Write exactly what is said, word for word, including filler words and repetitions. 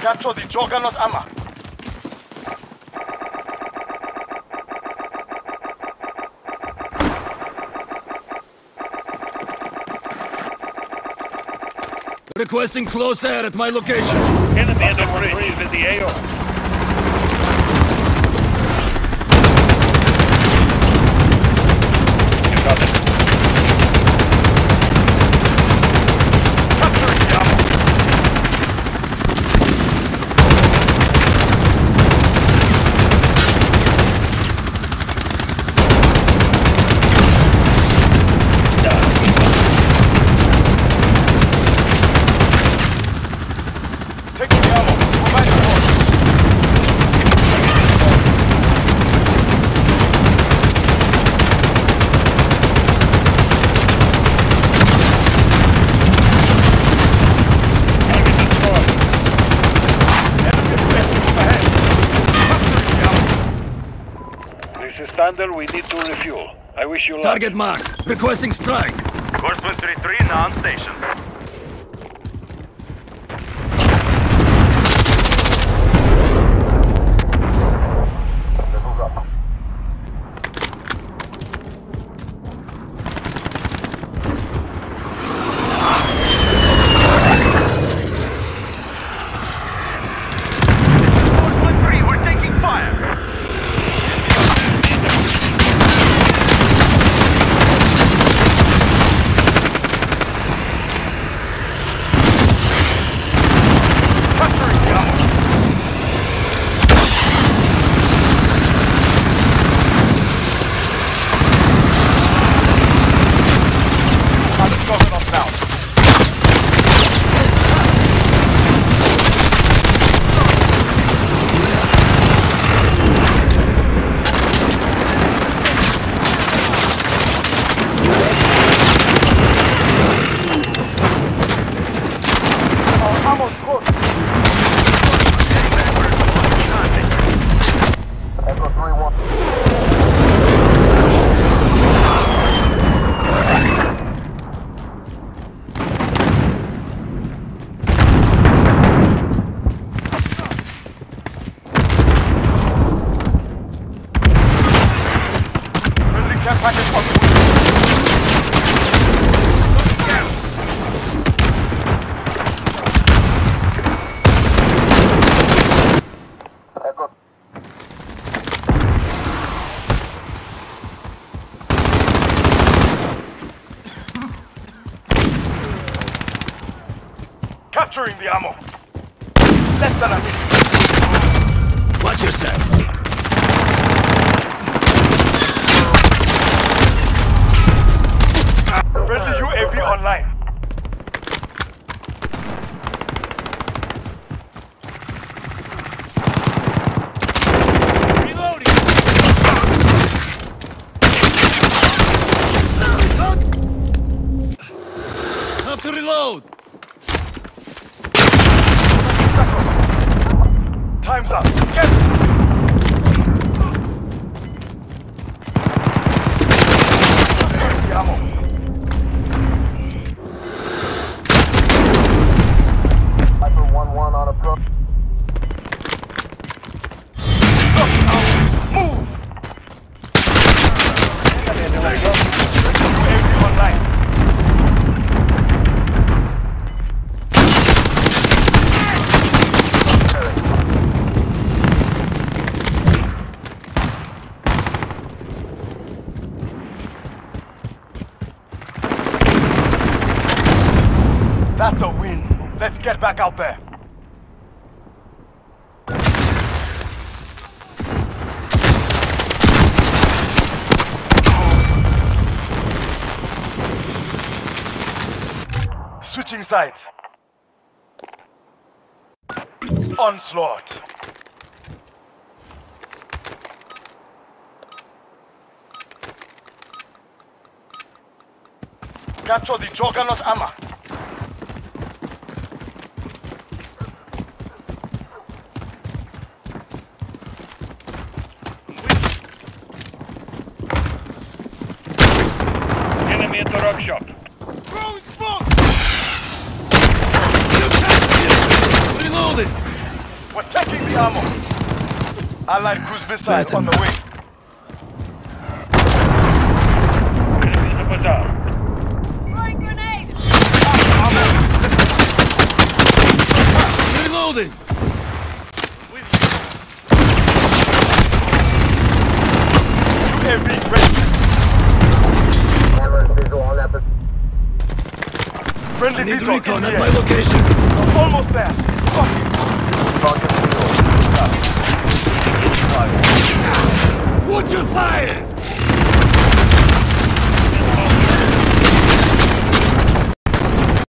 Capture the Juggernaut armor. Requesting close air at my location. Enemy at the bridge with the A O. You got it. Capturing the ammo. Taking the ammo. Provide support. This is Thunder, we need to refuel. I wish you luck. Target marked. Requesting strike. Course one three three now on station. Course one three, we're taking fire. Capturing the ammo. I'm going off now. Our ammo's close. Echo three one. Friendly care package on the way. Echo. Capturing the ammo. Less than a minute. Watch yourself. Friendly U A V online. Reloading. Have to reload. Time's up. Get. Capturing the ammo. Hyper one one on approach. Look out! Move! There you go. U A V online. That's a win. Let's get back out there. Switching sides. Onslaught. Capture the Juggernaut armor. Enemy at the rock shop. Reloading. ammo. Allied cruise missile Right, on the way. Enemy in the bazaar. Throwing grenade! Ammo. Reloading! U A V ready. Friendly I need visual recon in at the my air. location. Almost there. Fuck it.